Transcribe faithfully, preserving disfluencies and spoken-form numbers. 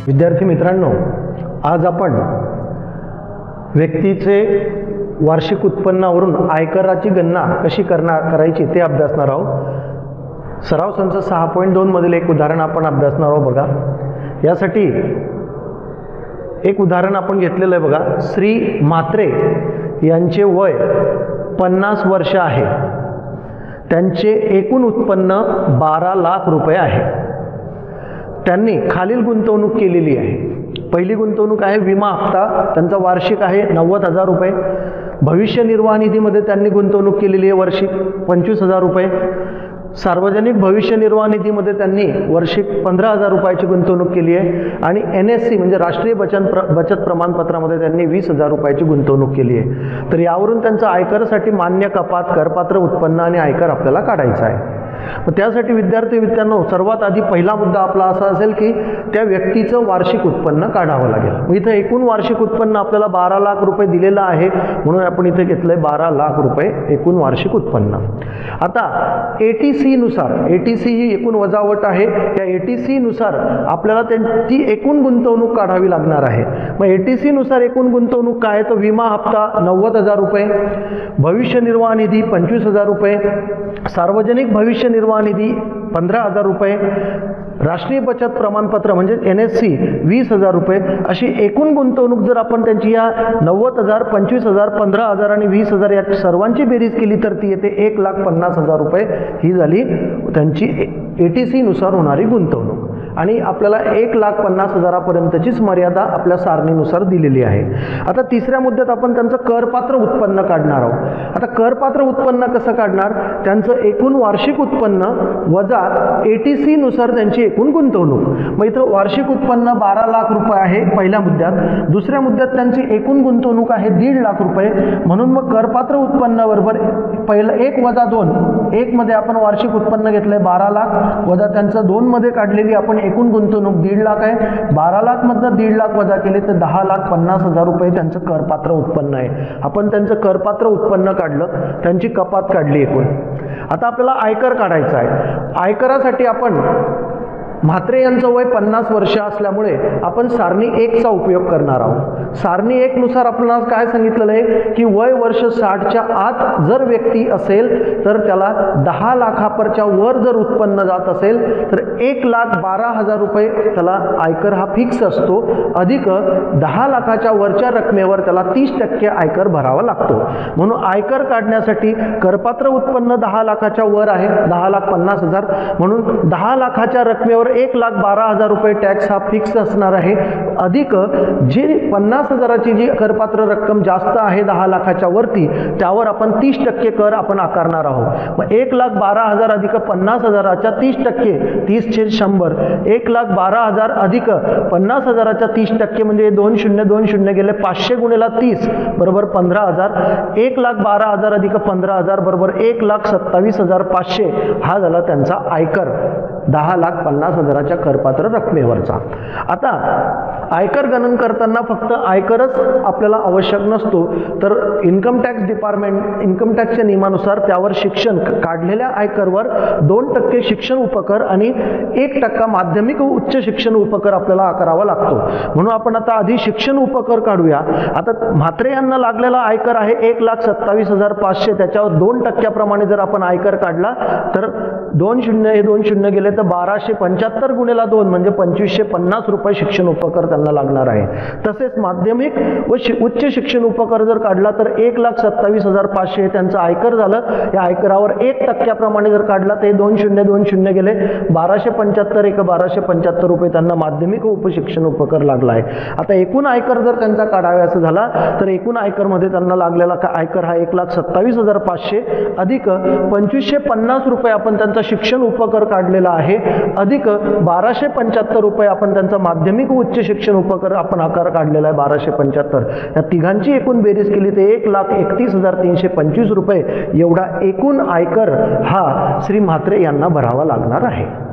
विद्यार्थी मित्रांनो, आज आपण व्यक्तीचे वार्षिक उत्पन्नावरून आयकराची गणना कशी करणार करायची ते अभ्यासणार आहोत। सराव संच सहा पॉईंट दोन मधील एक उदाहरण आपण अभ्यासणार आहोत। बघा, यासाठी एक उदाहरण आपण घेतलेलं आहे। बघा, श्री म्हात्रे यांचे वय पन्नास वर्ष आहे, त्यांचे एकूण उत्पन्न बारा लाख रुपये आहे। त्यांनी खालील गुंतवणूक केलेली आहे। पहिली गुंतवणूक आहे विमा हप्ता, त्यांचा वार्षिक आहे नव्वद हजार रुपये। भविष्य निर्वाह निधीमध्ये त्यांनी गुंतवणूक केलेली आहे वार्षिक पंचवीस हजार रुपये। सार्वजनिक भविष्य निर्वाह निधीमध्ये त्यांनी वार्षिक पंधरा हजार रुपयाची गुंतवणूक केली आहे आणि एन एस सी म्हणजे राष्ट्रीय बचत प्र बचत प्रमाणपत्रामध्ये त्यांनी वीस हजार रुपयाची गुंतवणूक केली आहे। तर यावरून त्यांचं आयकरासाठी मान्य कपात, करपात्र उत्पन्न आणि आयकर आपल्याला काढायचा आहे। मग त्यासाठी विद्यार्थी मित्रांनो, सर्वात आधी पहिला मुद्दा आपला असा असेल की त्या व्यक्तीचं वार्षिक उत्पन्न काढावं लागेल। मग इथं एकूण वार्षिक उत्पन्न आपल्याला बारा लाख रुपये दिलेलं आहे, म्हणून आपण इथे घेतलंय बारा लाख रुपये एकूण वार्षिक उत्पन्न। आता ए टी सी नुसार, ए टी सी ही एकूण वजावट आहे, या ए टी सी नुसार आपल्याला त्यांची एकूण गुंतवणूक काढावी लागणार आहे। मग ए टी सी नुसार एकूण गुंतवणूक काय, तर विमा हप्ता नव्वद हजार रुपये, भविष्य निर्वाह निधी पंचवीस हजार रुपये, सार्वजनिक भविष्य निर्वाह निधी पंधरा हजार रुपये, राष्ट्रीय बचत प्रमाणपत्र म्हणजे एन एस सी वीस हजार रुपये, अशी एकूण गुंतवणूक जर आपण त्यांची या नव्वद हजार, पंचवीस हजार, पंधरा हजार आणि वीस हजार या सर्वांची बेरीज केली तर ती येते एक लाख पन्नास हजार रुपये। ही झाली त्यांची ए टी सी नुसार होणारी गुंतवणूक आणि आपल्याला एक लाख पन्नास हजारापर्यंतचीच मर्यादा आपल्या सारणीनुसार दिलेली आहे। आता तिसऱ्या मुद्द्यात आपण त्यांचं करपात्र उत्पन्न काढणार आहोत। आता करपात्र उत्पन्न कसं काढणार, त्यांचं एकूण वार्षिक उत्पन्न वजा ए टी सी नुसार त्यांची एकूण गुंतवणूक। मग इथं वार्षिक उत्पन्न बारा लाख रुपये आहे पहिल्या मुद्द्यात, दुसऱ्या मुद्द्यात त्यांची एकूण गुंतवणूक आहे दीड लाख रुपये, म्हणून मग करपात्र उत्पन्न बरोबर पहिलं एक वजा दोन, एक मध्ये आपण वार्षिक उत्पन्न घेतलंय बारा लाख, वजा त्यांचं दोन मध्ये काढलेली आपण एकूण गुंतवणूक दीड लाख आहे। बारा लाख मधनं दीड लाख वजा केले तर दहा लाख पन्नास हजार रुपये त्यांचं करपात्र उत्पन्न आहे। आपण त्यांचं करपात्र उत्पन्न काढलं, त्यांची कपात काढली एकूण। आता आपल्याला आयकर काढायचा आहे। आयकरासाठी आपण म्हात्रे यांचं वय पन्नास वर्ष असल्यामुळे आपण सारणी एकचा उपयोग करणार आहोत। सारणी एक नुसार आपल्याला काय सांगितलेलं आहे की वय वर्ष साठच्या आत जर व्यक्ती असेल तर त्याला दहा लाखापर्यंतच्या वर जर उत्पन्न जात असेल तर एक लाख बारा हजार रुपये त्याला आयकर हा फिक्स असतो, अधिक दहा लाखाच्या वरच्या रकमेवर त्याला तीस टक्के आयकर भरावा लागतो। म्हणून आयकर काढण्यासाठी करपात्र उत्पन्न दहा लाखाच्या वर आहे, दहा लाख पन्नास हजार, म्हणून दहा लाखाच्या रकमेवर एक लाख बारा हजार रुपये टॅक्स हा फिक्स असणार आहे, अधिक जी पन्नास हजाराची जी करपात्र रक्कम जास्त आहे दहा लाखाच्या वरती त्यावर आपण तीस टक्के कर आपण आकारणार आहोत। मग एक लाख बारा हजार अधिक पन्नास हजाराच्या तीस टक्के, तीस छेद शंभर, एक लाख बारा हजार अधिक पन्नास हजाराच्या तीस टक्के म्हणजे दोन शून्य दोन शून्य गेले, पाचशे गुणेला तीस बरोबर पंधरा हजार। एक लाख बारा हजार अधिक पंधरा हजार बरोबर एक लाख सत्तावीस हजार पाचशे, हा झाला त्यांचा आयकर दहा लाख पन्नास हजाराच्या करपात्र रकमेवरचा। आता आयकर गणन करताना फक्त आयकरच आपल्याला आवश्यक नसतो, तर इन्कम टॅक्स डिपार्टमेंट इन्कम टॅक्सच्या नियमानुसार त्यावर शिक्षण काढलेल्या आयकरवर दोन टक्के शिक्षण उपकर आणि एक टक्का माध्यमिक व उच्च शिक्षण उपकर आपल्याला आकारावा लागतो। म्हणून आपण आता आधी शिक्षण उपकर काढूया। आता म्हात्रे यांना लागलेला आयकर आहे एक लाख सत्तावीस हजार पाचशे, त्याच्यावर दोन टक्क्याप्रमाणे जर आपण आयकर काढला तर दोन शून्य हे दोन शून्य गेले तर बाराशे पंच्याहत्तर गुणेला दोन म्हणजे पंचवीसशे पन्नास रुपये शिक्षण उपकर त्यांना लागणार आहे। तसेच माध्यमिक व उच्च शिक्षण उपकर जर काढला तर एक लाख सत्तावीस हजार पाचशे हे त्यांचं आयकर झालं। या आयकरावर एक टक्क्याप्रमाणे जर काढला तर दोन शून्य दोन शून्य गेले, बाराशे पंच्याहत्तर एक बाराशे पंच्याहत्तर रुपये त्यांना माध्यमिक व उपशिक्षण उपकर लागला आहे। आता एकूण आयकर जर त्यांचा काढावायचा झाला तर एकूण आयकरमध्ये त्यांना लागलेला आयकर हा एक लाख सत्तावीस हजार पाचशे अधिक पंचवीसशे पन्नास रुपये आपण त्यांचा शिक्षण उपकर काढलेला आहे, अधिक बाराशे पंच्याहत्तर रुपये आपण त्यांचा माध्यमिक व उच्च शिक्षण उपकर आपण आकार काढलेला आहे बाराशे पंच्याहत्तर। या तिघांची एकूण बेरीज केली तर एक लाख एकतीस हजार तीनशे पंचवीस रुपये एवढा एकूण आयकर हा श्री म्हात्रे यांना भरावा लागणार आहे।